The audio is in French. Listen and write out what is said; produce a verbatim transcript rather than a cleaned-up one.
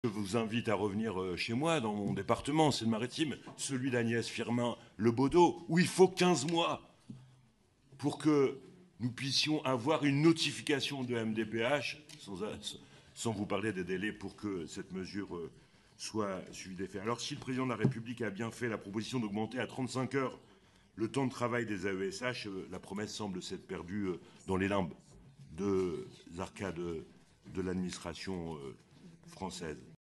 Je vous invite à revenir chez moi, dans mon département, c'est le Maritime, celui d'Agnès Firmin Le Bodo, où il faut quinze mois pour que nous puissions avoir une notification de M D P H, sans, sans vous parler des délais pour que cette mesure soit suivie des faits. Alors si le président de la République a bien fait la proposition d'augmenter à trente-cinq heures le temps de travail des A E S H, la promesse semble s'être perdue dans les limbes des arcades de l'administration française.